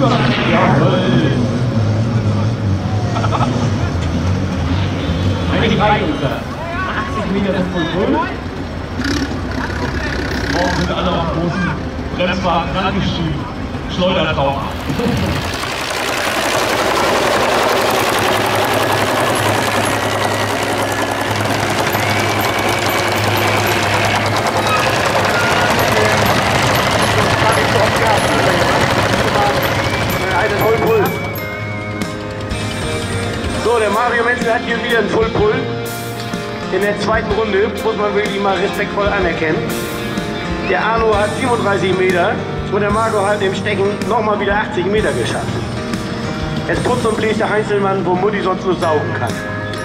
Jawohl. Eigentlich reicht uns das. 80 Meter ist voll grün. Morgen sind alle auf großen Bremswagen angestiegen. Schleudert drauf. So, der Mario Menzel hat hier wieder einen Full Pull. In der zweiten Runde muss man wirklich mal respektvoll anerkennen. Der Arno hat 37 Meter und der Marco hat im Stecken nochmal wieder 80 Meter geschafft. Jetzt putzt und bläst der Heinzelmann, wo Mutti sonst nur saugen kann.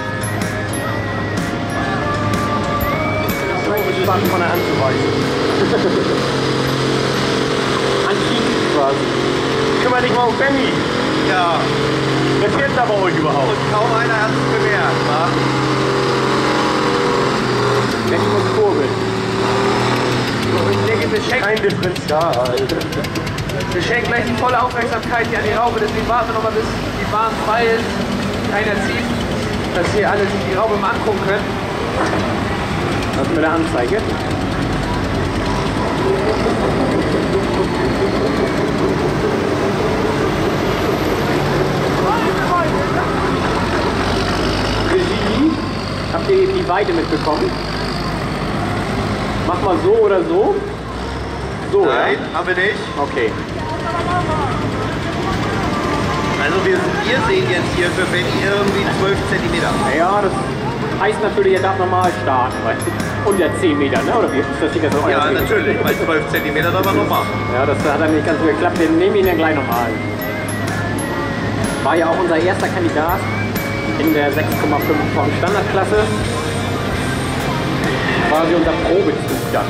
So gespannt von der Hand zu weisen. Antiken quasi. Kümmer dich mal um Benny. Ja. Wer fährt da bei euch überhaupt? Und kaum einer hat es bemerkt, wa? Benny muss kurbeln. Ich denke, wir schenken kein Differential. Wir schenken gleich die volle Aufmerksamkeit hier an die Raube, deswegen warten wir noch mal, bis die Bahn frei ist, keiner zieht, dass hier alle sich die Raube mal angucken können. Das mit der Anzeige. Regie, habt ihr die Weite mitbekommen? Mach mal so oder so. So, Nein, ja? haben wir nicht. Okay. Also wir sehen jetzt hier für Benny irgendwie 12 cm. Ja, das heißt natürlich, er darf normal starten, weil unter 10 Meter, ne? Oder wie ist das hier so? Ja, natürlich, bei 12 cm darf man noch machen. Ja, das hat dann nicht ganz so geklappt. Wir nehmen ihn dann gleich nochmal. War ja auch unser erster Kandidat in der 6,5 von Standardklasse. Quasi unser Probezustand.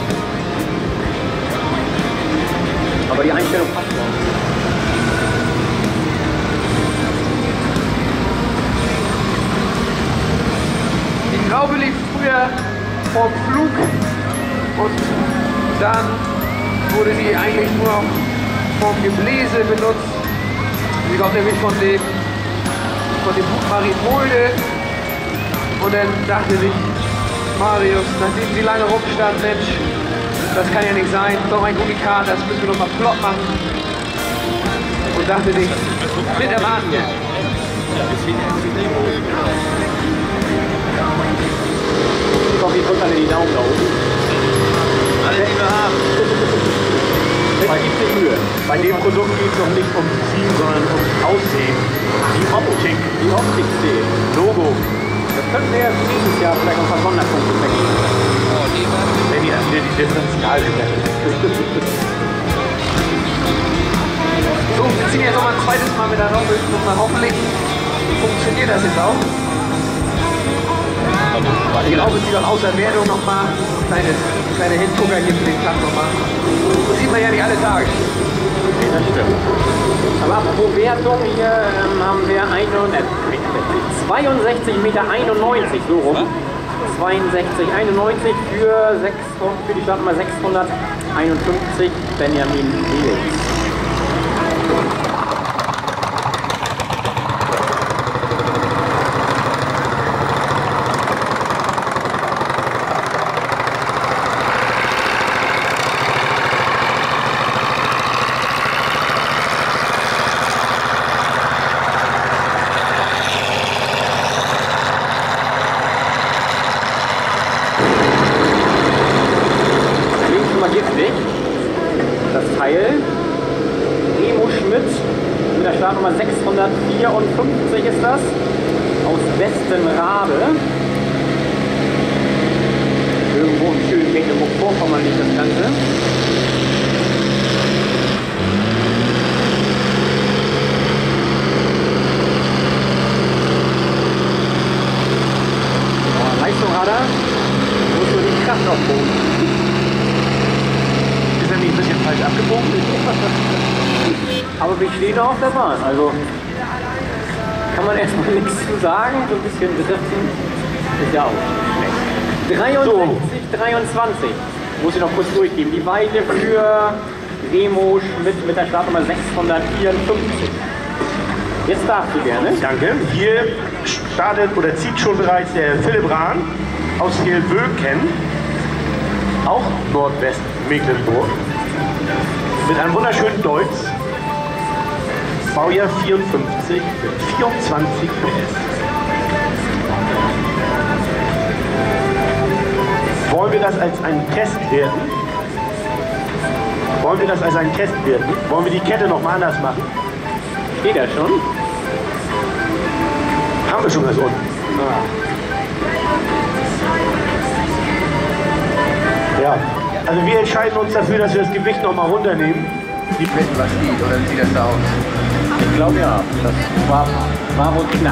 Aber die Einstellung passt noch. Die Raube lief früher vom Flug und dann wurde sie eigentlich nur noch vom Gebläse benutzt. Sie kommt nämlich von dem Marinolde und dann dachte sich Marius, nachdem sie lange rumstand, Mensch, das kann ja nicht sein, doch ein Unikat, das müssen wir noch mal flott machen. Und dachte sich, mit erwarten wir. Ich hoffe, ich drücke alle die Daumen da oben. Alle, die wir haben. Man gibt sich Mühe. Bei dem Produkt geht es noch nicht um Ziel, sondern ums Aussehen. Die Optik. Die Optik zählt. Logo. Das könnten wir ja nächstes Jahr vielleicht noch ein paar Sonderpunkte vergeben. Wenn die dann wieder die Differential So, wir ziehen jetzt noch mal ein zweites Mal mit der Raube. Hoffentlich funktioniert das jetzt auch. Die Raube sieht auch außer Wertung nochmal. Kleine Hingucker hier für den Tag nochmal. Das sieht man ja nicht alle Tage. Nee, das stimmt. Aber apropos Wertung, hier haben wir 62,91 Meter, so rum. 62,91 für die Startnummer 651, Benjamin Nils. Das Teil Remo Schmidt mit der Startnummer 654 ist das, aus Westenrabe. Irgendwo im schönen Mecklenburg-Vorpommern liegt das Ganze. Oh, Leistung hat er, muss nur die Kraft aufboten. Ist er nicht ein bisschen falsch abgebogen? Aber wir stehen auf der Bahn, also kann man erstmal nichts zu sagen, so ein bisschen driften ist ja auch nicht schlecht. 63, 23, muss ich noch kurz durchgeben. Die Weite für Remo Schmidt mit der Startnummer 654. Jetzt darfst du gerne. Danke. Hier startet oder zieht schon bereits der Philipp Rahn aus Hilböken, auch Nordwest-Mecklenburg, mit einem wunderschönen Deutz. Baujahr 54 mit 24 PS. Wollen wir das als einen Test werten? Wollen wir das als einen Test werten? Wollen wir die Kette noch mal anders machen? Steht er schon? Haben wir schon das unten? Ja, also wir entscheiden uns dafür, dass wir das Gewicht noch mal runternehmen. Die wissen, was geht, oder wie sieht das da aus? Ich glaube ja. Das war wohl knapp.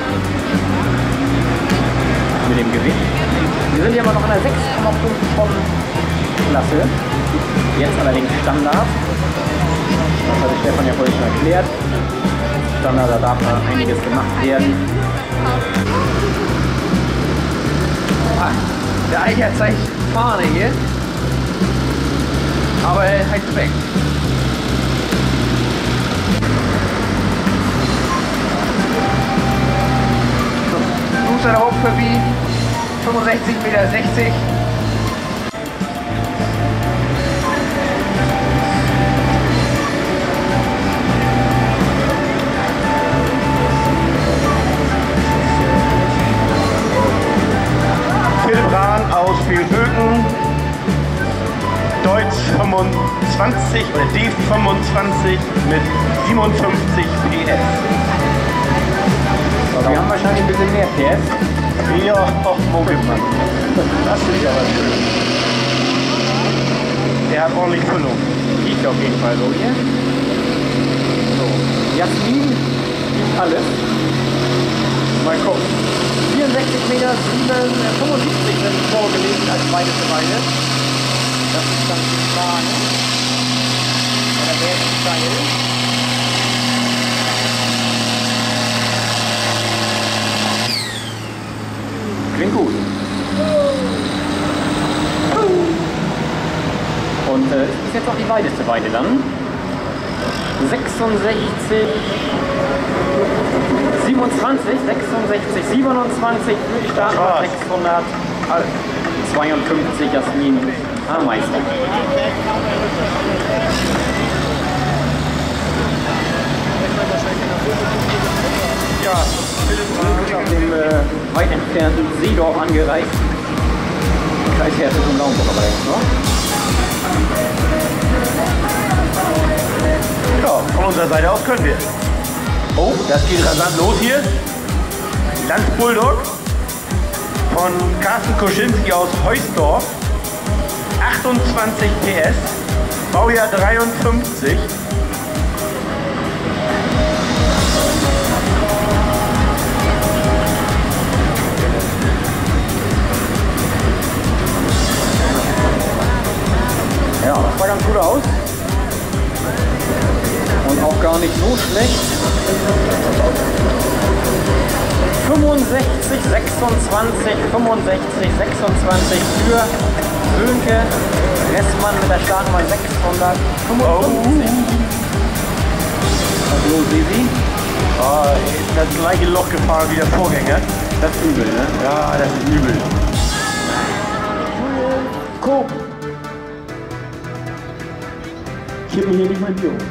Mit dem Gewicht. Wir sind ja immer noch in der 6,5 Tonnen Klasse. Jetzt allerdings Standard. Das hatte Stefan ja vorhin schon erklärt. Standard, da darf da einiges gemacht werden. Ah, der Eicher zeigt Fahne hier. Aber er heißt weg. Booster hoch für wie 65,60 Meter. Philipp Rahn aus Vilböken, Deutz 25 oder D25 mit 57 PS. Aber wir haben wahrscheinlich ein bisschen mehr PS. Ja, auch Mogelmann. Das ist aber schön. Der hat ordentlich Füllung. Liegt auf jeden Fall so hier. So. Jasmin liegt alles. Mal gucken. 64 Meter, 75 sind vorgelegt als weiteste Weile. Das ist dann die Frage. Oder wäre es steil? Klingt gut. Und ist jetzt auch die weiteste Weite dann. 66, 27, 66, 27 für die Startnummer 652 Jasmin Haarmeister. Ja, auf dem weit entfernten Seedorf angereist. Gleich her zum Lauenburg aber jetzt noch. Ja, von unserer Seite aus können wir. Oh, das geht rasant los hier. Landsbulldog von Carsten Koschinski aus Heusdorf. 28 PS, Baujahr 53. Ja, das sah ganz gut aus. Und auch gar nicht so schlecht. 65, 26, 65, 26 für Sönke Ressmann mit der Startnummer 655. Was los, Sisi? Ist das gleiche Loch gefahren wie der Vorgänger. Das ist übel, ne? Ja, das ist übel. Guck! Gib mir hier nicht mein Bier.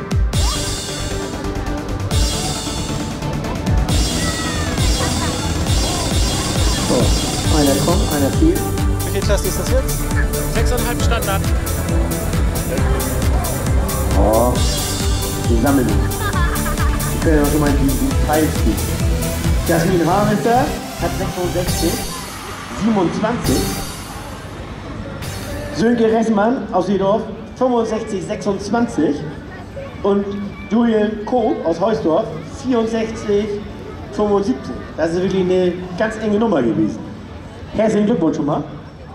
So, einer kommt, einer fehlt. Welche Klasse ist das jetzt? 6,5 Standard. Oh, die sammeln sich. Ich kann ja noch schon mal die Teils geben. Jasmin Haarmeister hat 66, 27. Sönke Ressmann aus Seedorf 65, 26. Und Julian Koh aus Heusdorf 64, 75. Das ist wirklich eine ganz enge Nummer gewesen. Herzlichen Glückwunsch schon mal.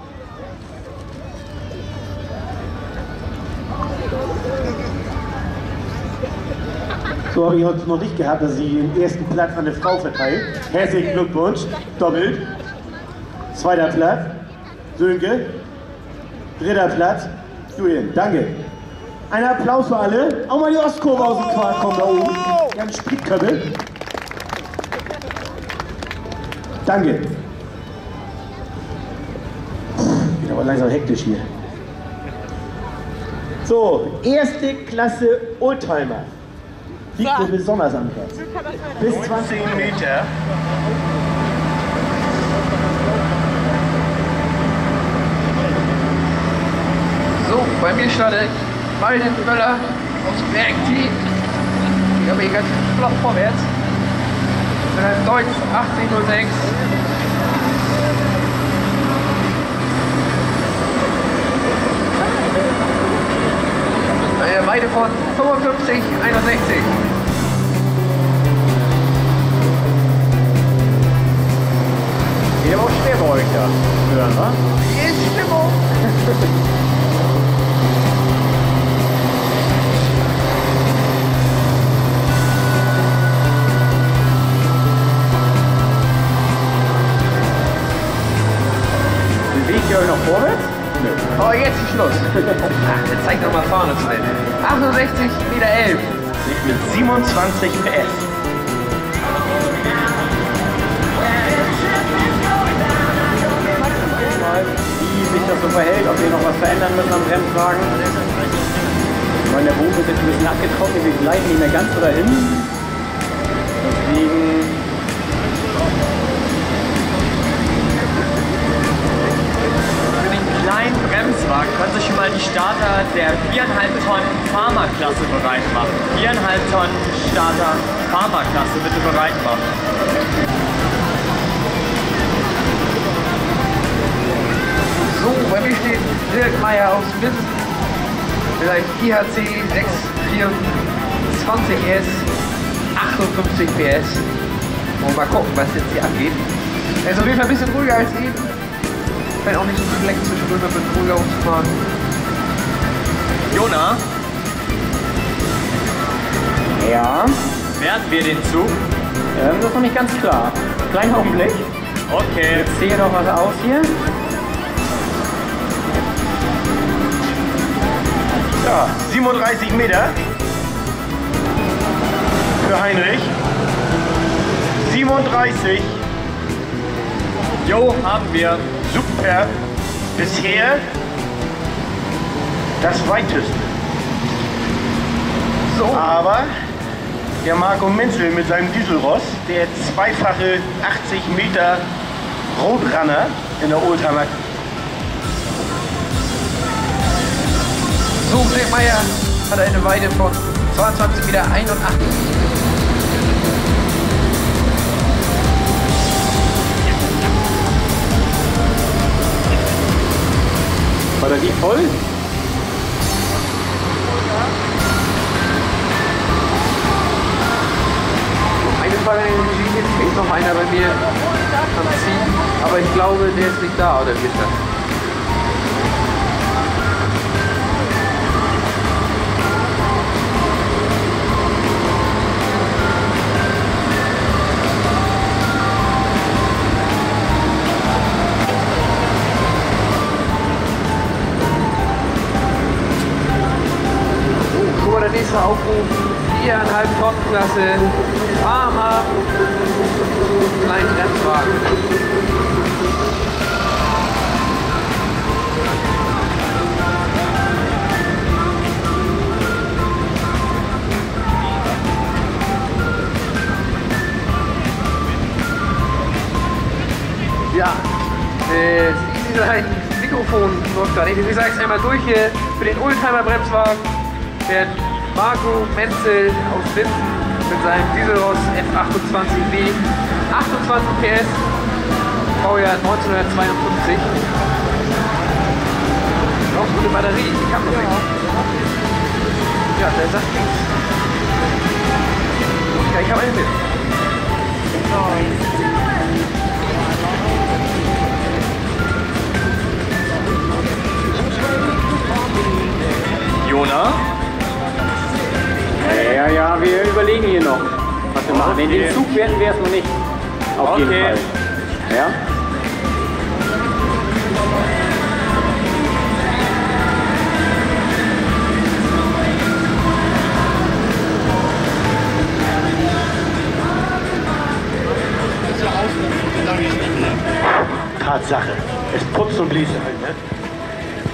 So habe ich heute noch nicht gehabt, dass sie den ersten Platz an eine Frau verteilt. Herzlichen Glückwunsch, doppelt. Zweiter Platz, Sönke. Dritter Platz, Julian, danke. Ein Applaus für alle. Auch mal die Ostkurve aus dem Quark kommen da oben. Die haben Spritköppe. Danke. Wird aber langsam hektisch hier. So, erste Klasse Oldtimer. Liegt mir besonders am Herzen. Bis 20 Meter. So, bei mir startet Walden Möller aus Bergteam. Ich habe hier ganz flott vorwärts. Mit einem Deutsch 1806. Eine Weite von 55, 61. Geht aber auch schwer bei euch da hören, wa? Hier ist Stimmung. Bewegt ihr euch noch vorwärts? Oh, jetzt ist Schluss. Ach, jetzt zeig doch mal vorne zu den. 68,11 Meter. Liegt mit 27 PS. Wie sich das so verhält, ob wir noch was verändern müssen am Bremswagen. Ich meine, der Boden ist jetzt ein bisschen abgetrocknet, wir gleiten nicht mehr ganz so dahin. Deswegen Für den kleinen Bremswagen können sich schon mal die Starter der 4,5 Tonnen Pharma-Klasse bereit machen. 4,5 Tonnen Starter Pharma-Klasse bitte bereit machen. So, bei mir steht Dirk Meier aus Minden. Vielleicht IHC 624S, 58 PS. Und mal gucken, was jetzt hier abgeht. Er ist auf jeden Fall ein bisschen ruhiger als eben. Fällt auch nicht so schlecht zwischendurch mit ruhiger umzufahren. Jona, ja, werden wir den Zug? das ist noch nicht ganz klar. Kleiner Augenblick. Okay. Jetzt sehe doch was aus hier. Ja, 37 Meter für Heinrich. 37. Jo, haben wir. Super. Bisher das weiteste. So, Aber der Marco Menzel mit seinem Dieselross, der zweifache 80 Meter Roadrunner in der Oldtimer. so Dirk Meier hat eine Weite von 22,81 Meter. Batterie voll? Eine Frage an den Regie, jetzt fehlt noch einer bei mir am Ziehen, aber ich glaube, der ist nicht da, oder wie ist das? Guck mal, der nächste Aufruf, 4,5 Tonnen Klasse, Pharma, kleinen Rennwagen. Ja, sein Mikrofon läuft gerade nicht. Ich sage es einmal durch hier für den Oldtimer-Bremswagen. Der Marco Menzel aus Minden mit seinem Dieselross F28W, 28 PS, Baujahr 1952. Noch gute Batterie, die kann man nicht. Ja, der sagt nichts. Ja, ich habe einen mit. Jona? Ja, wir überlegen hier noch, was wir machen. In den Zug werden wir es noch nicht. Auf jeden Fall. Ja?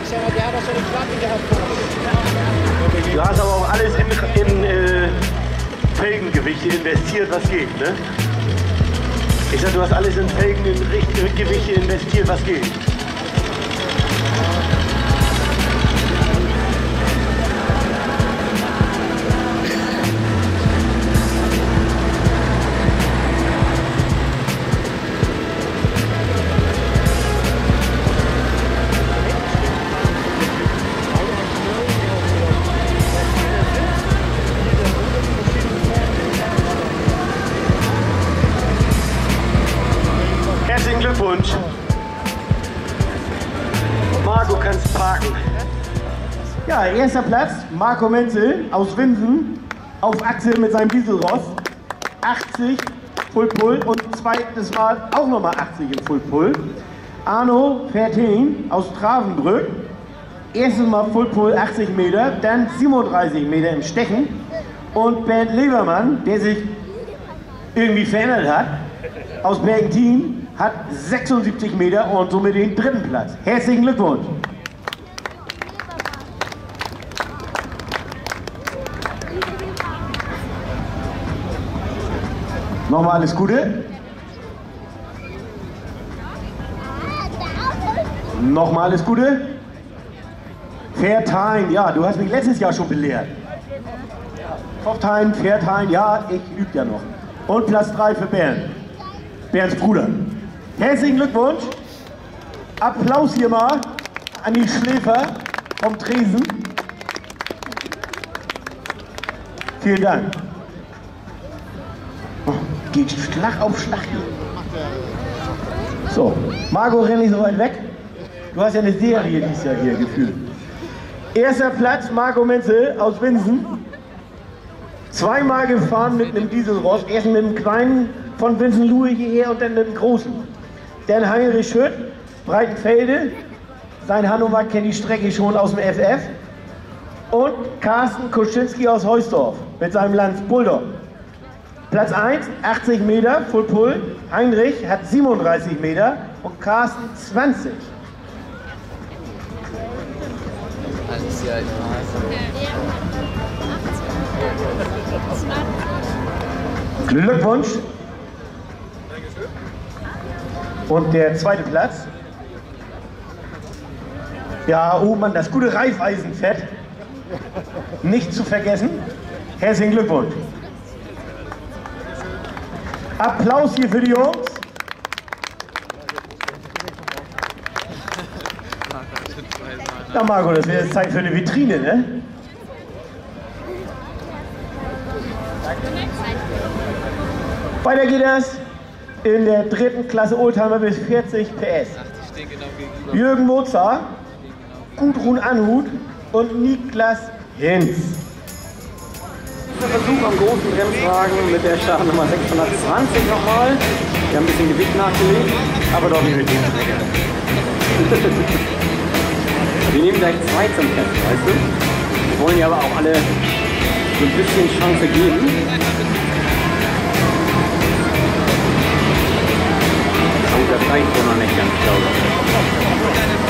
der hat doch so eine Klappe gehabt. Du hast aber auch alles in Felgengewichte investiert, was geht, ne? Ich sag, du hast alles in Felgengewichte investiert, was geht. Herzlichen Glückwunsch. Marco, kannst parken. Ja, erster Platz, Marco Menzel aus Winsen auf Achse mit seinem Dieselross. 80 Full Pull und zweites Mal auch nochmal 80 im Full Pull. Arno Verteen aus Travenbrück. Erstes Mal Full Pull 80 Meter, dann 37 Meter im Stechen. Und Bernd Levermann, der sich irgendwie verändert hat, aus Bergentin, hat 76 Meter und somit den dritten Platz. Herzlichen Glückwunsch! Nochmal alles Gute. Nochmal alles Gute. Fairtime, ja, du hast mich letztes Jahr schon belehrt. Fairtime, Fairtime, ja, ich übe ja noch. Und Platz 3 für Bernd. Bernds Bruder. Herzlichen Glückwunsch. Applaus hier mal an die Schläfer vom Tresen. Vielen Dank. Oh, geht Schlag auf Schlag hier. So, Marco, renn nicht so weit weg. Du hast ja eine Serie dieses Jahr hier gefühlt. Erster Platz, Marco Menzel aus Winsen. Zweimal gefahren mit einem Dieselross. Erst mit einem kleinen von Winsen-Luhe hierher und dann mit dem großen. Dann Heinrich Schütt, Breitenfelde. Sein Hannover kennt die Strecke schon aus dem FF. Und Carsten Koschinski aus Heusdorf mit seinem Lanz Bulldog. Platz 1, 80 Meter, Full Pull. Heinrich hat 37 Meter und Carsten 20. Glückwunsch. Und der zweite Platz. Ja, oh Mann, das gute Reifeisenfett. Nicht zu vergessen. Herzlichen Glückwunsch. Applaus hier für die Jungs. Ja, Marco, das wäre jetzt Zeit für eine Vitrine, ne? Weiter geht es in der dritten Klasse Oldtimer bis 40 PS. Jürgen Mozart, Gudrun Anhut und Niklas Hinz. Versuch am großen Bremswagen mit der Startnummer 620 nochmal. Wir haben ein bisschen Gewicht nachgelegt, aber doch nicht mit dem Strecke. Wir nehmen gleich 2 zum Test, weißt du? Wir wollen ja aber auch alle so ein bisschen Chance geben. Oh, das reicht wohl noch nicht ganz, glaube ich.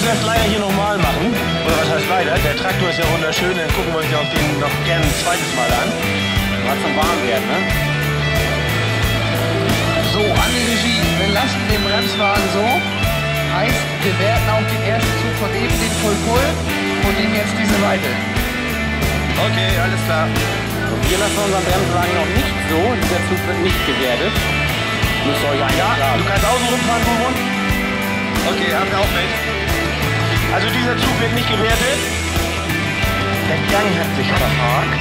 müssen das leider hier nochmal machen. Oder was heißt leider? Der Traktor ist ja wunderschön, dann gucken wir uns ja auch den noch gerne ein zweites Mal an. War zum Warmwerden, ne? So, an die Regie. Wir lassen den Bremswagen so. Heißt, wir werten auch den ersten Zug von eben, den Voll und den jetzt diese Weite. Okay, alles klar. Wir lassen unseren Bremswagen noch nicht so. Dieser Zug wird nicht gewertet. Müsst ihr euch eigentlich sagen. Du kannst außen rumfahren, Gudrun. Okay, haben wir auch mit. Also dieser Zug wird nicht gewertet. Der Gang hat sich verhakt.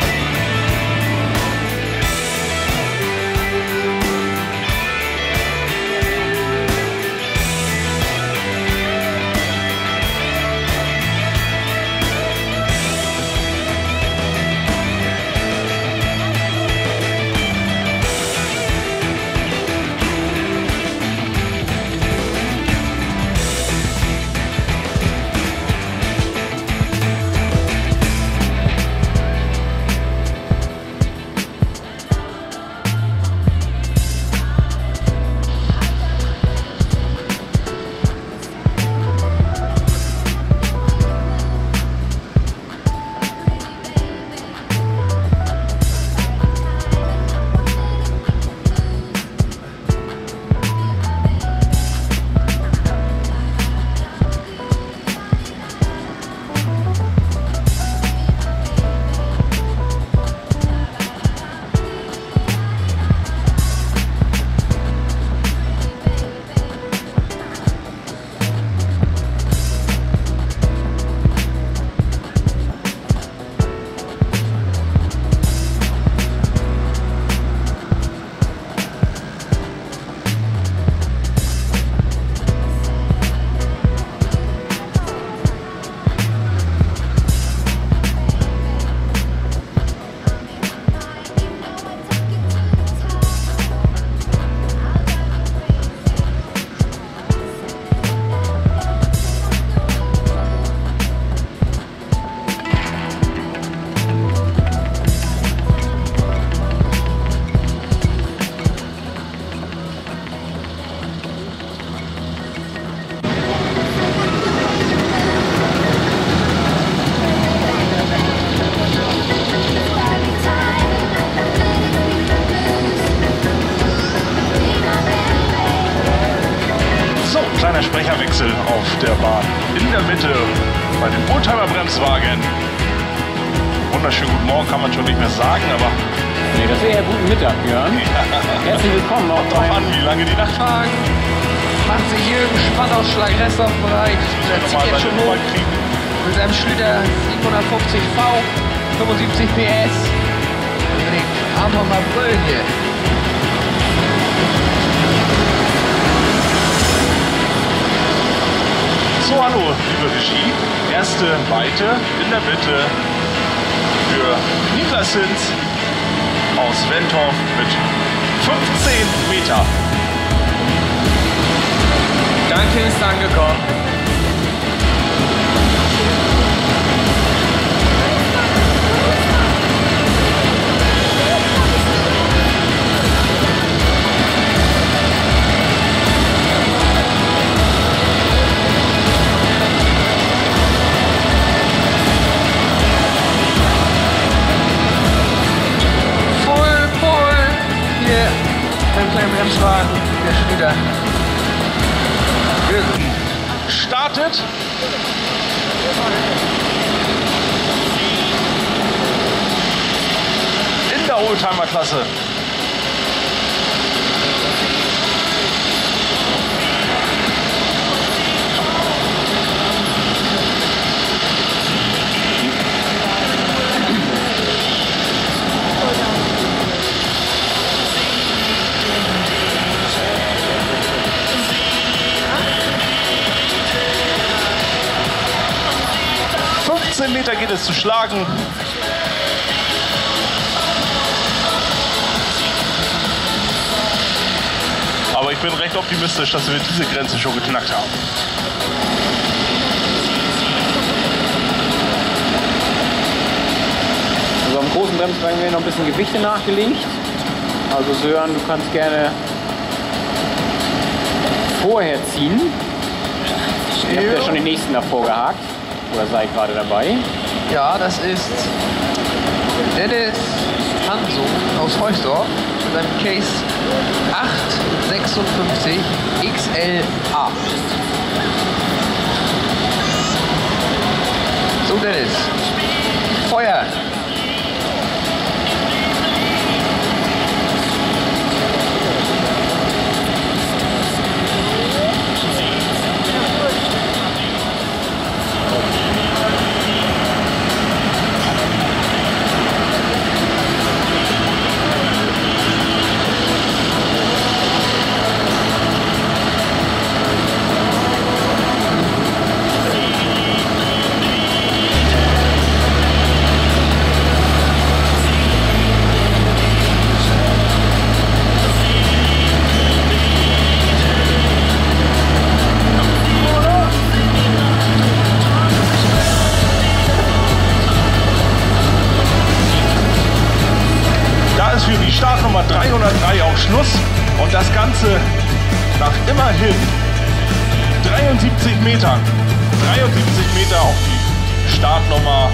Kleiner Sprecherwechsel auf der Bahn. In der Mitte bei dem Oldtimer-Bremswagen. Wunderschönen guten Morgen kann man schon nicht mehr sagen, aber... Nee, das wäre ja guten Mittag, Björn. Herzlich willkommen auch drauf an, wie lange die Nacht fahren. Macht sich Jürgen Spannausschlag Restauf bereit. Der zieht jetzt schon hoch mit seinem Schlüter 750 V, 75 PS. Und einfach mal brüllen hier. So, hallo, liebe Regie. Erste Weite in der Mitte für Niklas Hinz aus Wentorf mit 15 Meter. Danke, ist angekommen. Bremswagen, der Schlüter. Startet. In der Oldtimer-Klasse. Meter geht es zu schlagen. Aber ich bin recht optimistisch, dass wir diese Grenze schon geknackt haben. Also am großen Bremswagen werden noch ein bisschen Gewichte nachgelegt. Also Sören, du kannst gerne vorher ziehen. Ihr habt ja schon den nächsten davor gehakt. Oder seid gerade dabei. Ja, das ist Dennis Hanso aus Heusdorf mit seinem Case 856 XLA. So, Dennis. Feuer! Für die Startnummer 303 auch Schluss und das Ganze nach immerhin 73 Metern. 73 Meter auf die Startnummer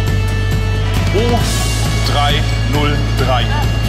O303.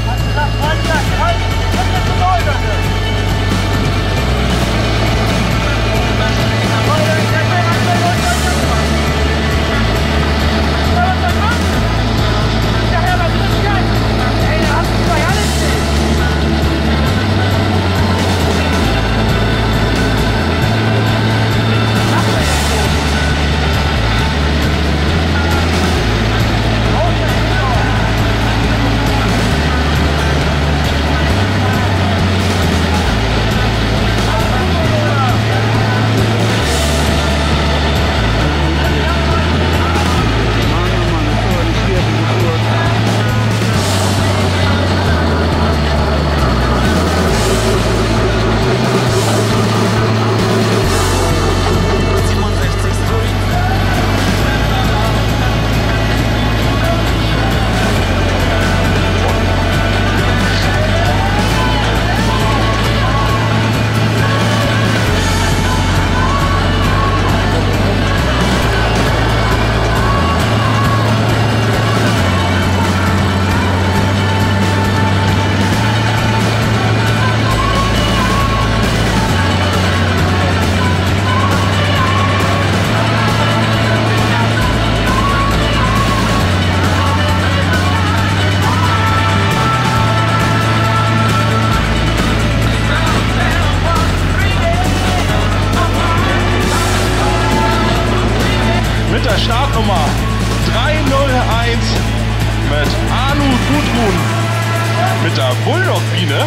Startnummer 301 mit Anu Gudrun mit der Bulldog-Biene.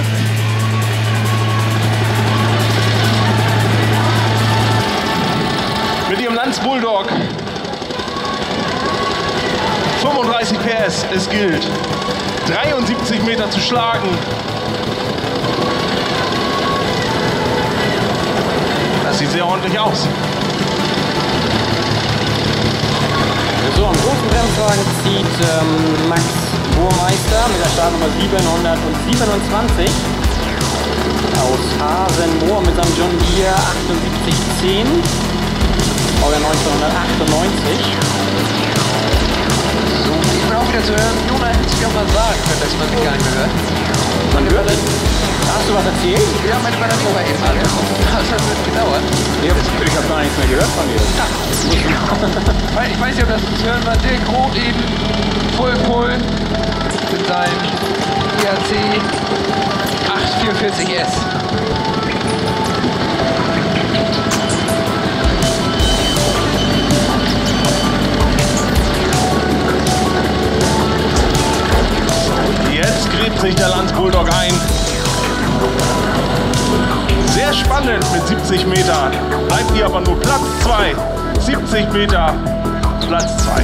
Mit ihrem Lanz-Bulldog 35 PS, es gilt 73 Meter zu schlagen. Das sieht sehr ordentlich aus. So, am großen Bremswagen zieht Max Burmeister mit der Startnummer 727 aus Hasenmoor mit seinem John Deere 7810, Baujahr 1998. So, ich bin auch wieder zu hören. Jona hätte es ja mal sagen können, dass man mich gar nicht mehr hört. Man hört es. Hast du was erzählt? Ja, meine Batterie war eben alle. Das hat gedauert. Ich habe gar nichts mehr gehört von dir. Ich weiß nicht, ob das zu hören war. Dirk Roth eben Full Pull mit seinem IAC 844S. Jetzt gräbt sich der Lanz Bulldog ein. Sehr spannend mit 70 Metern. Bleibt hier aber nur Platz 2. 70 Meter, Platz 2.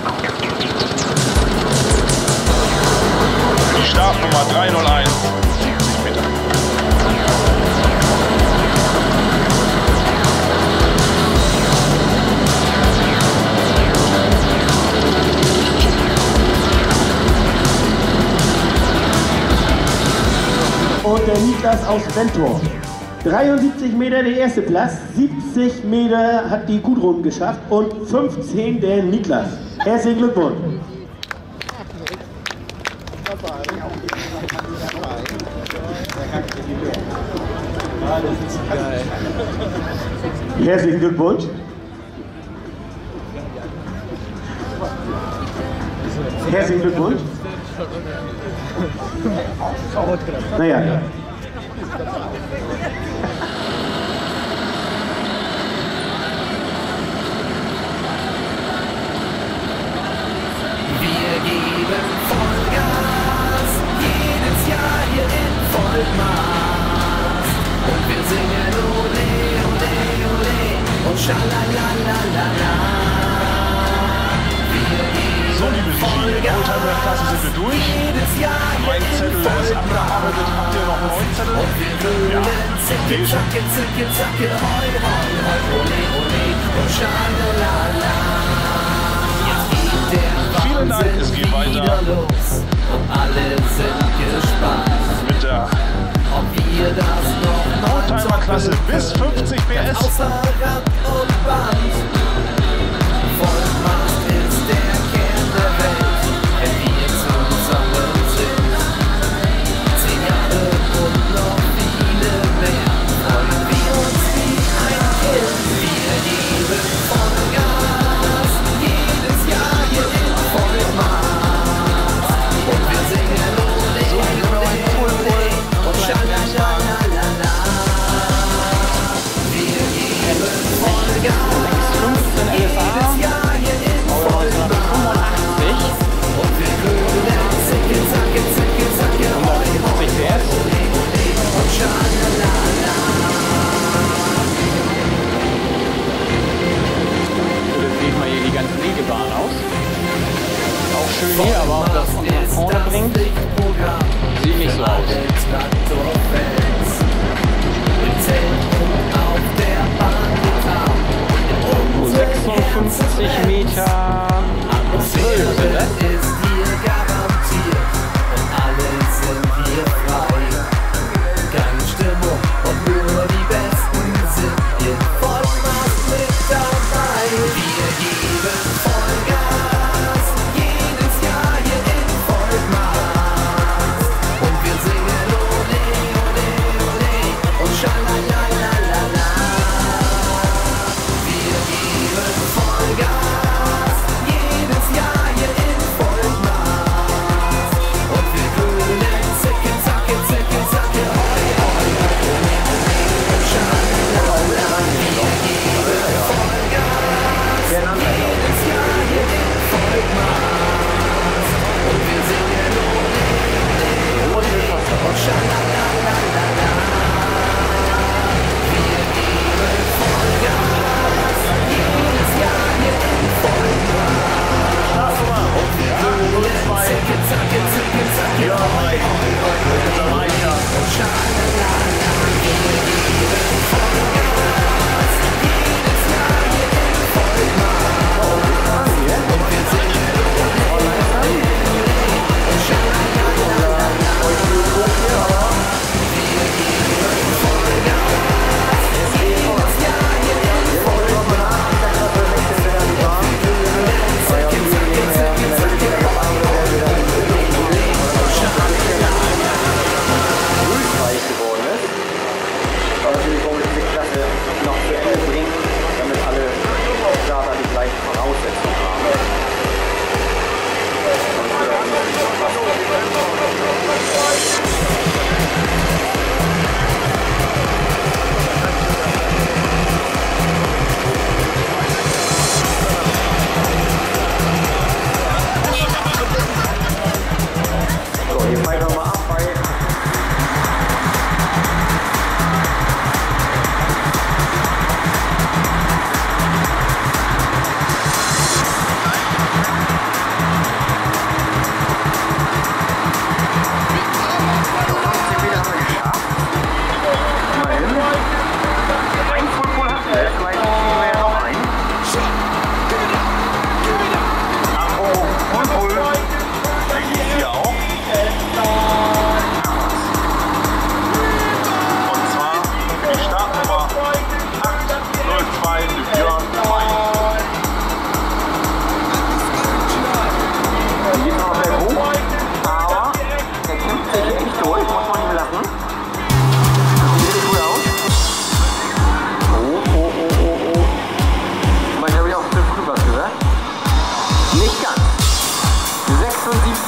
Die Startnummer 301. 70 Meter. Und der Niklas aus Ventor. 73 Meter der erste Platz, 70 Meter hat die Gudrun geschafft und 15 der Niklas. Herzlichen Glückwunsch. Herzlichen Glückwunsch. Herzlichen Glückwunsch. Naja. Wir geben Vollgas, jedes Jahr hier in Volkmaß. Und wir singen Ole, Ole, Ole und Schalalalala. So, liebe Regie, Oldtimer-Klasse sind wir durch. Mein Zettel ist abgearbeitet. Habt ihr noch einen neuen Zettel? Ja, ich schon. Zacke, zacke, zacke, hoi, hoi, hoi, Ole, Ole und Schalalala. Jetzt geht der Vielen Dank, es geht weiter los und alle sind gespannt, mit der ob wir das noch Oldtimer-Klasse bis 50 PS. außer Rand und Band. Vollmaß ist der Kern der Welt, wenn wir zusammen sind. 10 Jahre und noch viele mehr, freuen wir uns wie ein Kind. Wir geben Vollgas, jedes Jahr hier in Vollmaß. Und wir singen Ole, Ole, Ole und Schalalalala. Wir geben Vollgas. 15 LSA, Baujahr 1985 Und wir grünen Zicke, Zacke, Zicke, Zacke, hoi, hoi, 150 PS. Ole, Ole und Schalalala. So, jetzt sieht mal hier die ganze Liegebahn aus. Auch schön hier, aber ob das nach vorne bringt, sieht nicht so aus. Um 56 Meter 12 sind das. ist hier garantiert und alle sind hier frei. Keine Stimmung und nur die Besten sind in Vollmaß mit dabei. Wir geben Vollgas, jedes Jahr hier in Vollmaß. Und wir singen Ole, Ole, Ole und Schalalalala. Wir geben Vollgas, jedes Jahr hier in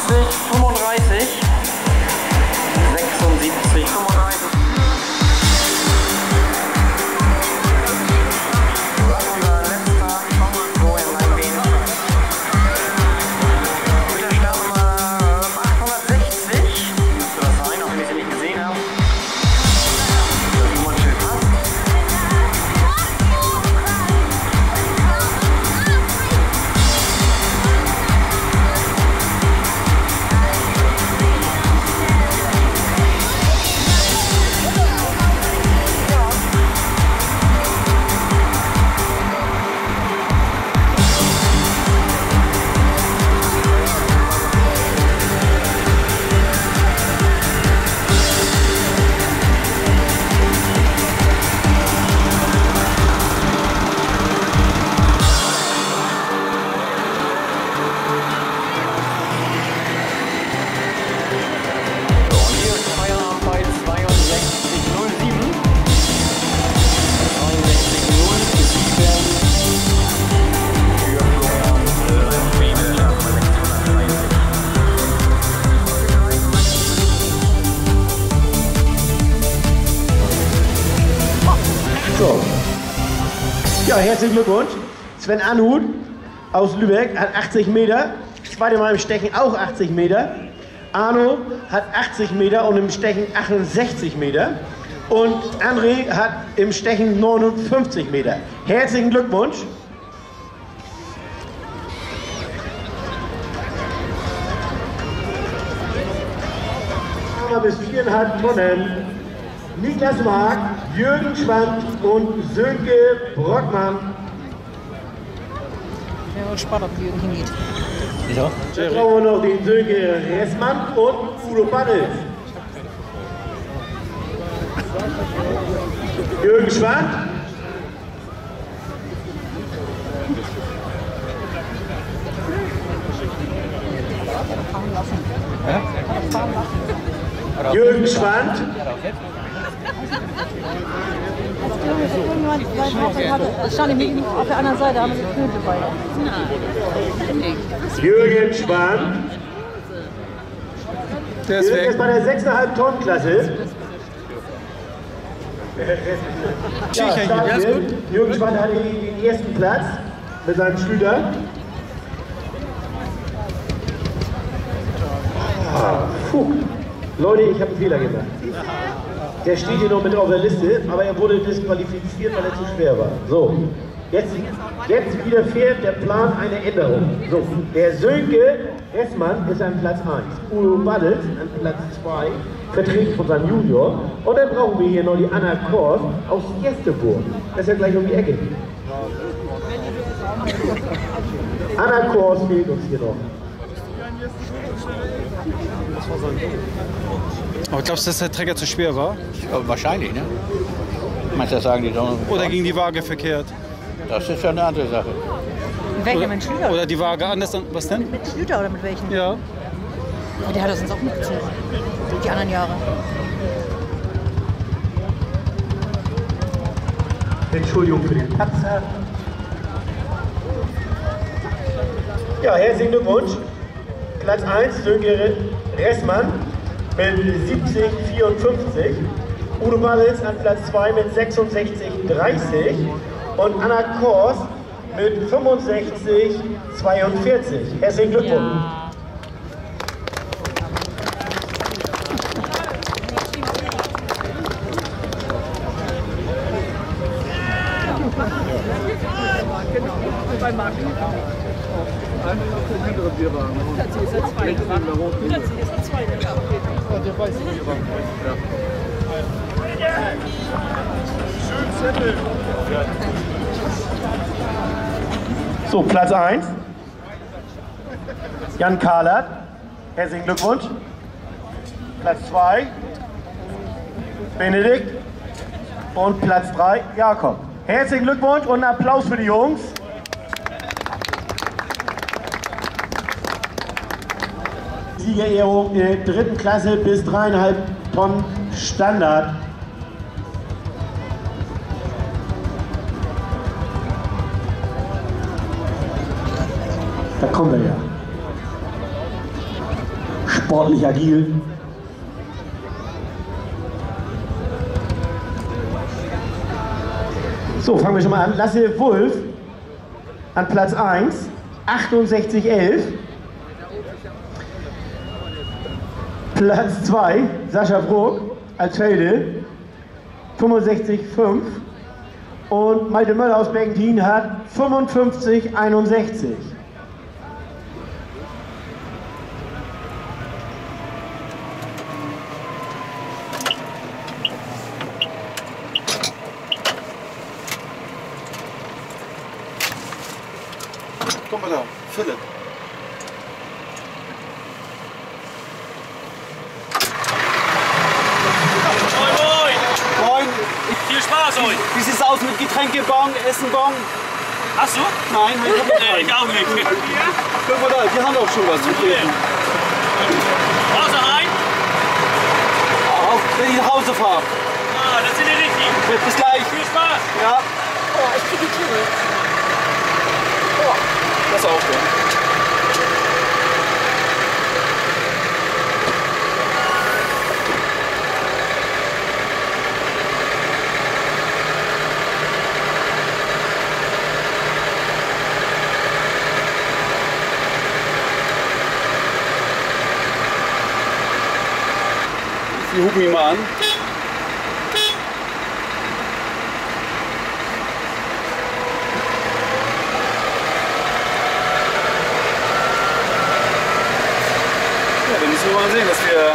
35. 76, 35. So. Ja, herzlichen Glückwunsch. Sven Anhut aus Lübeck hat 80 Meter. Zweite Mal im Stechen auch 80 Meter. Arno hat 80 Meter und im Stechen 68 Meter. Und André hat im Stechen 59 Meter. Herzlichen Glückwunsch. Bis 4,5 Tonnen. Niklas Mark, Jürgen Schwand und Sönke Brockmann. Ich bin gespannt, ob Jürgen hingeht. Wieso? Dann brauchen wir noch den Sönke Ressmann und Udo Bartels. Jürgen Schwand. Jürgen Schwand. Das stand nämlich auf der anderen Seite, haben wir gekühlt dabei. Jürgen Schwand. Der ist weg. Bei der 6,5 Tonnen Klasse. Ja, Jürgen Schwand hat den ersten Platz mit seinem Schlüter. Leute, ich habe einen Fehler gemacht. Der steht hier noch mit auf der Liste, aber er wurde disqualifiziert, weil er zu schwer war. So, jetzt widerfährt der Plan eine Änderung. So, der Sönke Ressmann ist an Platz 1, Udo Bartels an Platz 2, vertreten von seinem Junior. Und dann brauchen wir hier noch die Anna Kors aus Gästeburg. Das ist ja gleich um die Ecke. Anna Kors fehlt uns hier noch. Aber glaubst du, dass der Trecker zu schwer war? Ja, wahrscheinlich, ne? Manche sagen, die sollen. Oder ging die Waage verkehrt? Das ist schon eine andere Sache. Mit welchem? Mit Schlüter? Oder die Waage anders? Was denn? Mit Schlüter oder mit welchen? Ja. Aber der hat das uns auch mitgezogen. Die anderen Jahre. Entschuldigung für den Patzer. Ja, herzlichen Glückwunsch. Platz 1, Sönke Ressmann mit 70,54. Udo Bartels an Platz 2 mit 66,30. Und Anna Kors mit 65,42. Herzlichen Glückwunsch. Ja. Bei Martin. Einfach noch den hinteren Bierwagen. Plötzlich ist der zweite. Plötzlich ist der zweite. Ja, der weiße Bierwagen. Ja. Schön Zettel. So, Platz 1. Jan Kahlert. Herzlichen Glückwunsch. Platz 2. Benedikt. Und Platz 3. Jakob. Herzlichen Glückwunsch und einen Applaus für die Jungs. Siegerehrung der dritten Klasse bis 3,5 Tonnen Standard. Da kommen wir ja. sportlich agil. So, fangen wir schon mal an. Lasse Wulff an Platz 1, 68,11. Platz 2, Sascha Bruck als Felde, 65,5. Und Malte Möller aus Bergentin hat 55,61. Komm mal da, Philipp. Moin! Viel Spaß euch! Wie sieht's aus mit Getränkebon, Essenbon? Hast du? Nein, ich auch nicht. Guck mal da, die haben auch schon was zu trinken. Wasser rein? Auf, wenn ich nach Hause fahre. Ah, das sind die richtigen. Bis gleich. Viel Spaß! Ja. Oh, ich kriege die Tür. Oh, das ist auch schön. Wir hupen ihn mal an. Ja, dann müssen wir mal sehen, dass wir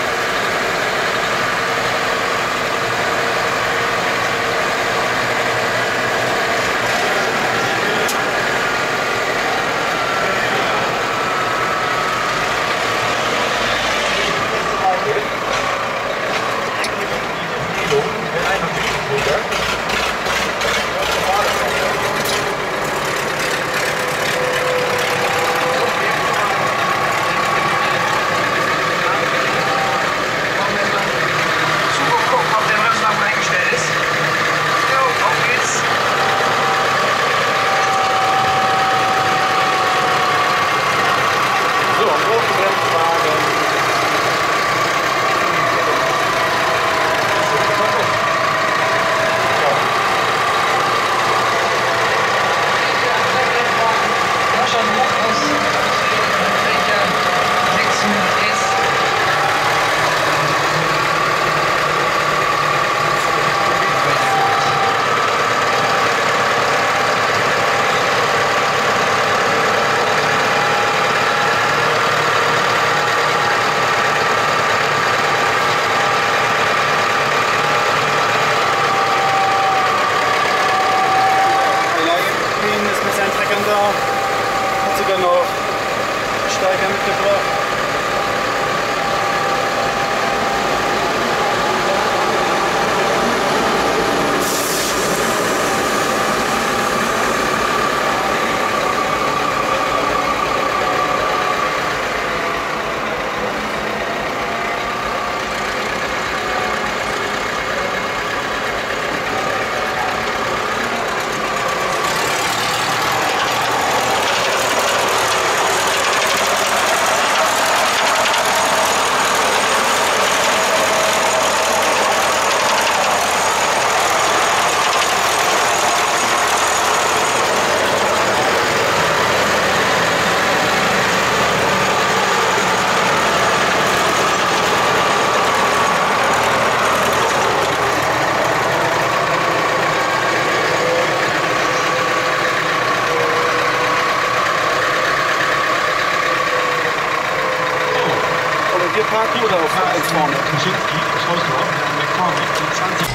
Parken oder auf A1 vorne? Kaczynski, aus Hausdorf, der vorne, 20.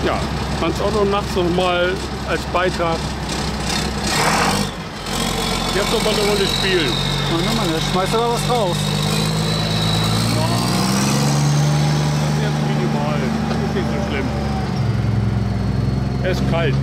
Ja, Hans Otto nachts noch mal als Beitrag. Jetzt noch mal eine Runde spielen. Na Mann, jetzt schmeißt aber was raus. Das ist jetzt minimal. Das ist nicht so schlimm. Es ist kalt.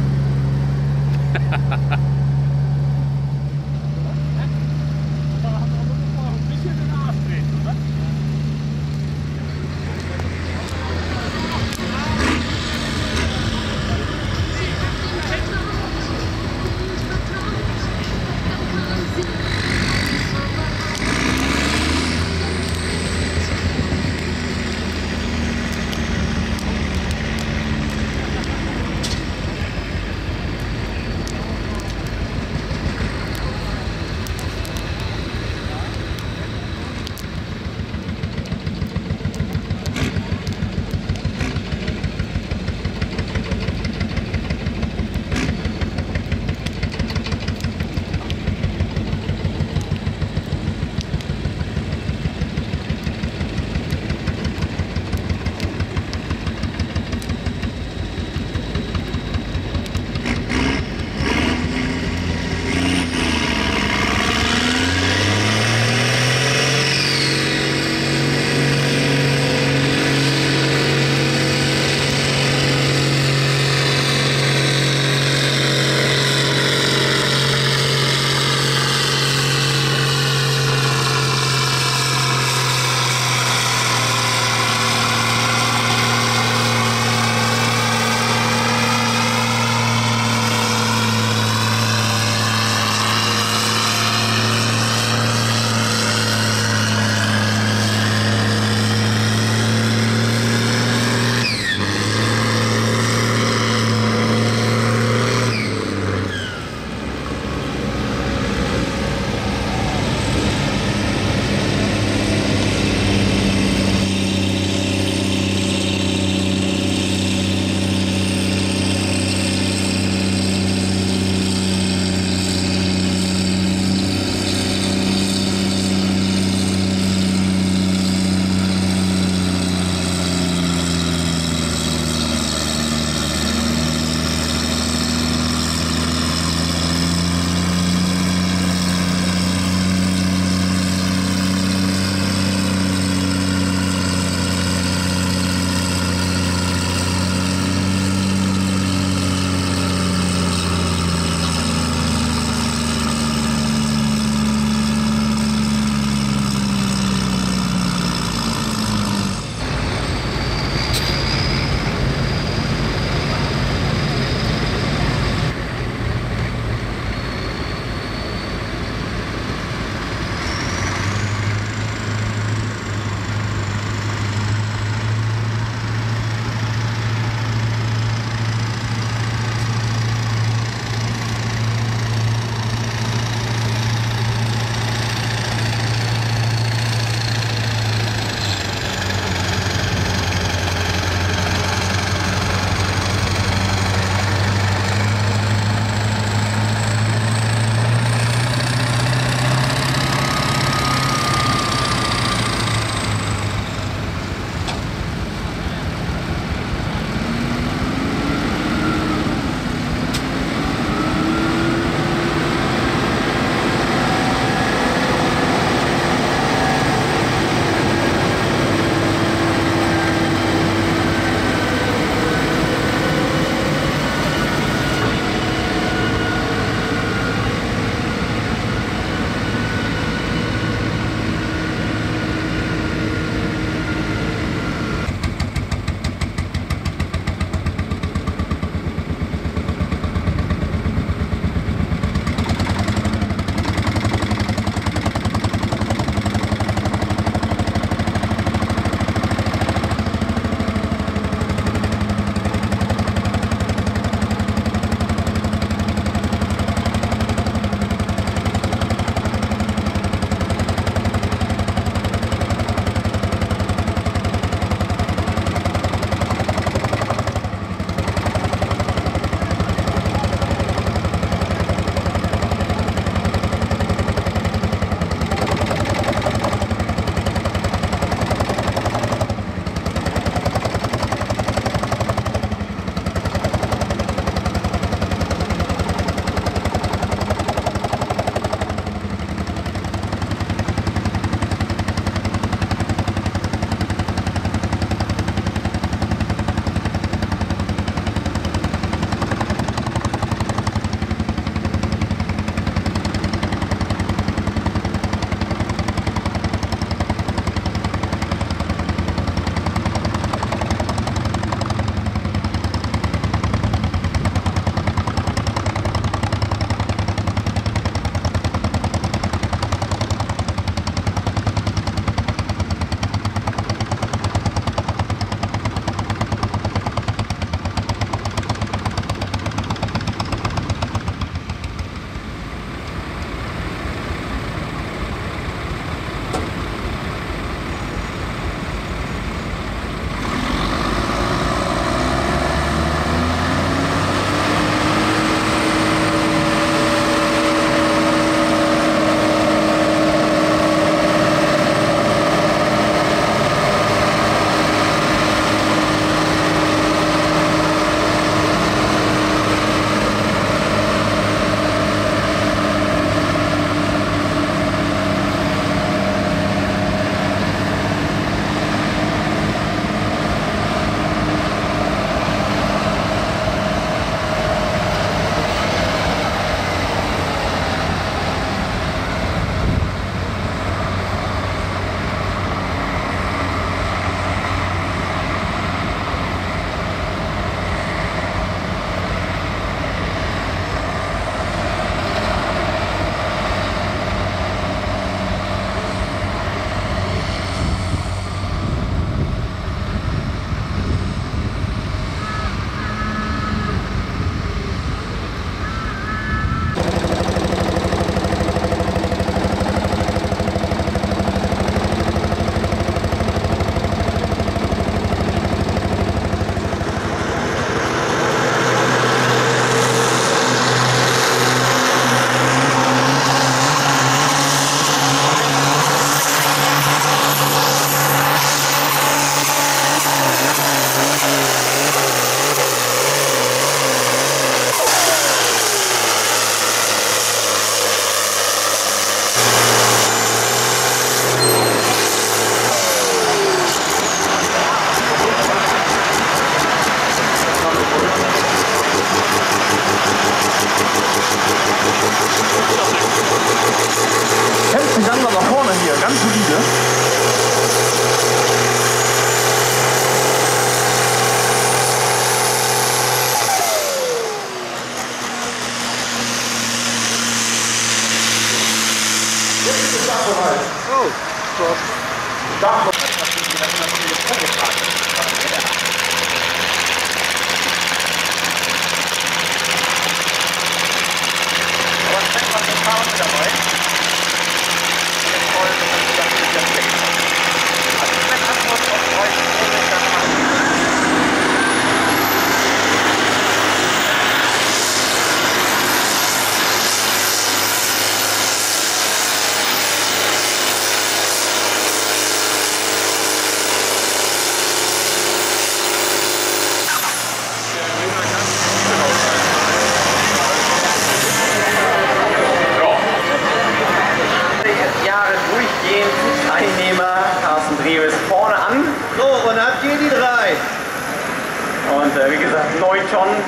und ab geht die 3. Und wie gesagt, 9 Tonnen.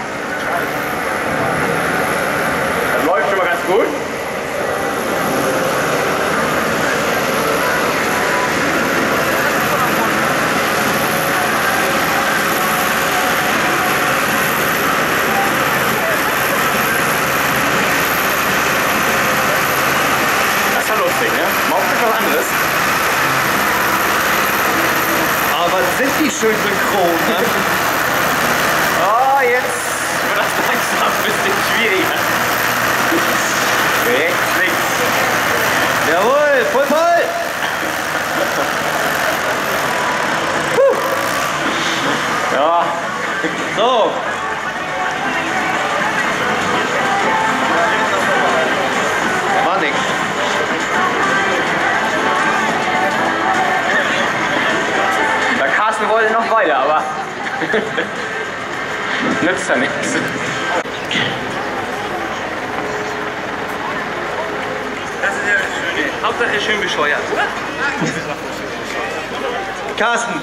Das läuft schon mal ganz gut. Das ist ja lustig, ne? Mal auch was anderes. Aber sind die schön synchron, ne? Oh, jetzt wird das langsam ein bisschen schwieriger. Rechts, links. Jawohl, voll voll! Ja. So. War nix. Der Carsten wollte noch weiter, aber nützt ja nichts. Das ist ja das Schöne. Hauptsache schön bescheuert. Carsten,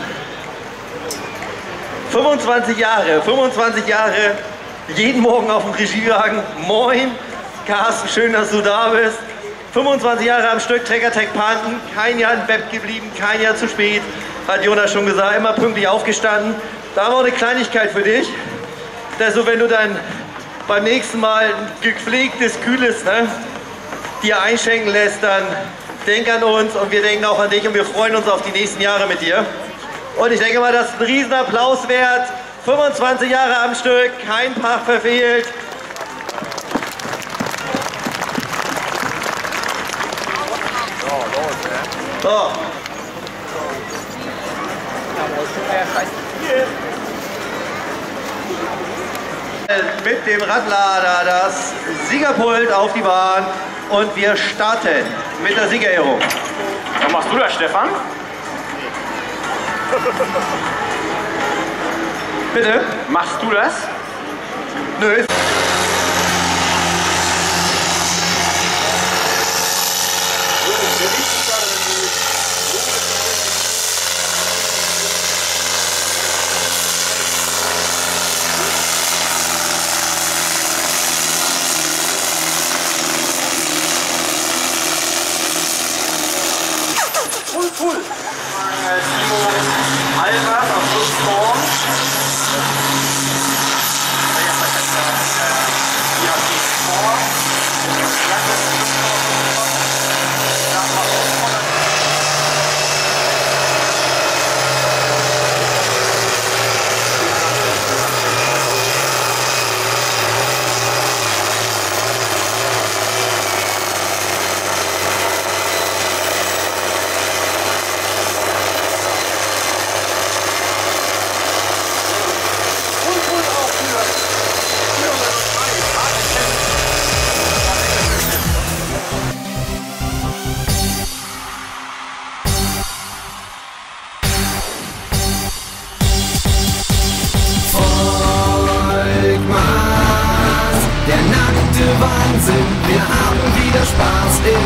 25 Jahre, jeden Morgen auf dem Regiewagen. Moin, Carsten, schön, dass du da bist. 25 Jahre am Stück Treckertech Panten, kein Jahr im Bett geblieben, kein Jahr zu spät, hat Jonas schon gesagt, immer pünktlich aufgestanden. Da haben wir auch eine Kleinigkeit für dich, dass du, wenn du dann beim nächsten Mal ein gepflegtes, kühles, ne, dir einschenken lässt, dann denk an uns und wir denken auch an dich und wir freuen uns auf die nächsten Jahre mit dir. Und ich denke mal, das ist ein Riesenapplaus wert. 25 Jahre am Stück, kein Tag verfehlt. So. Mit dem Radlader das Siegerpult auf die Bahn und wir starten mit der Siegerehrung. Was machst du da, Stefan? Bitte? Machst du das? Nö. Cool. Timo Albers auf Schlussform. Ja, die Form. Wahnsinn, wir haben wieder Spaß im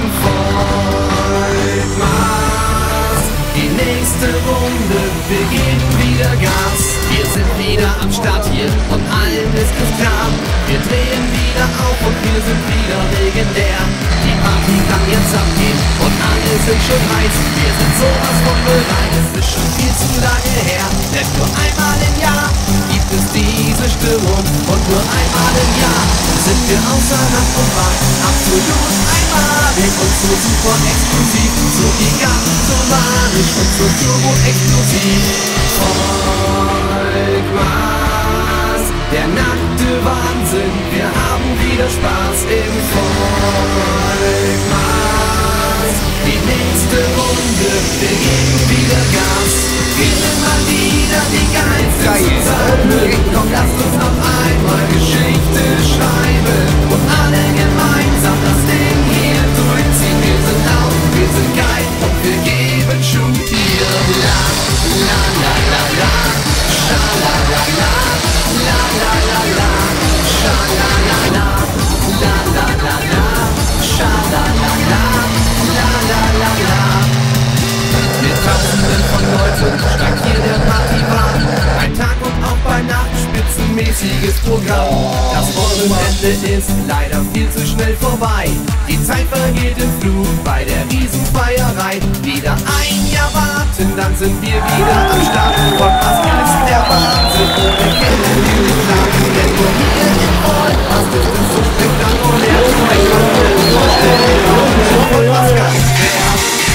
Volkmaß. Die nächste Runde, wir geben wieder Gas. Wir sind wieder am Start hier und allen ist es klar. Wir drehen wieder auf und wir sind wieder legendär. Die Party kann jetzt abgehen und alle sind schon heiß. Wir sind sowas von bereit, es ist schon viel zu lange her. Denn nur einmal im Jahr gibt es diese Stimmung und nur einmal im Jahr sind wir außer Rand und Band. Absolut einmalig und so super exklusiv, so gigantisch, so magisch und so turbo-explosiv. Volkmaß, der nackte Wahnsinn, wir haben wieder Spaß im Volkmaß. Die nächste Runde, wir geben wieder Gas. Wir sind mal wieder die geilsten zusammen. Komm, lasst uns noch einmal Geschichte schreiben und alle gemeinsam das Ding hier durchziehen. Wir sind laut, wir sind geil und wir geben Schub hier. La, la, la, la, la, scha, la, la, la, la, la, la, la, scha, la, la, la, la, la, la, la, scha, la, la, la, la, la, la, la. Mit Tausenden von Leuten steigt hier der Partywagen. Ein Tag und auch bei Nacht spitzenmäßiges Programm. Das Wochenende ist leider viel zu schnell vorbei. Die Zeit vergeht im Flug bei der Riesenfeierei. Wieder ein Jahr warten, dann sind wir wieder am Start. Und was ist der Wahnsinn ohne Kennenlernen? Denn nur hier in Freund, was ist denn so spektakulär? Ich kann mir nicht vorstellen, und was ganz schwer.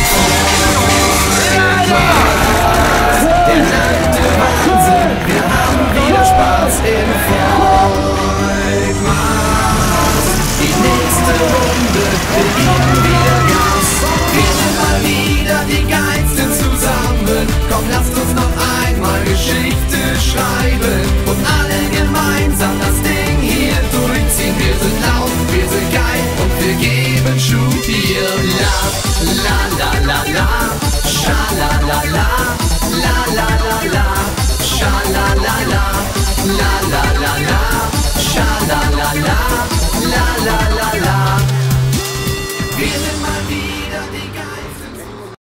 Der nackte Wahnsinn, wir haben wieder Spaß im Volkmaß. Die nächste Runde, wir geben wieder Gas. Wir sind mal wieder die Geilsten zusammen. Komm, lasst uns noch einmal Geschichte schreiben und alle gemeinsam das Ding hier durchziehen. Wir sind laut, wir sind geil und wir geben Schub hier. La, la, la, la, la, scha, la, la, la, la, la, la, la, scha, la, la, la, la, la, la, la, scha, la, la, la, la, la, la, la. Wir sind